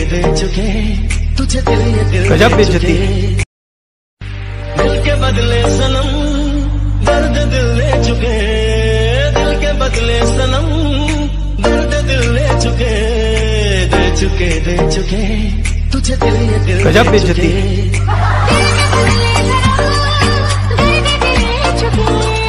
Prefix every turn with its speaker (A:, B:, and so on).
A: दे चुके तुझे दिल ये दिल
B: गजब बेइज्जती।
A: दिल के बदले सनम दर्द दिल ले चुके, दिल के बदले सनम दर्द दिल ले चुके, दे चुके तुझे दिल ये दिल
B: गजब बेइज्जती।
C: दिल के बदले सनम दर्द दिल ले चुके।